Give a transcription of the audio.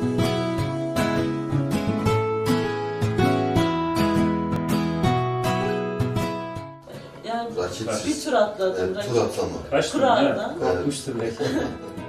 Yani Rakip. bir tur atladım. Evet, tur atlama. Kaç tur Kur'an'da. ya? Korkmuştur belki.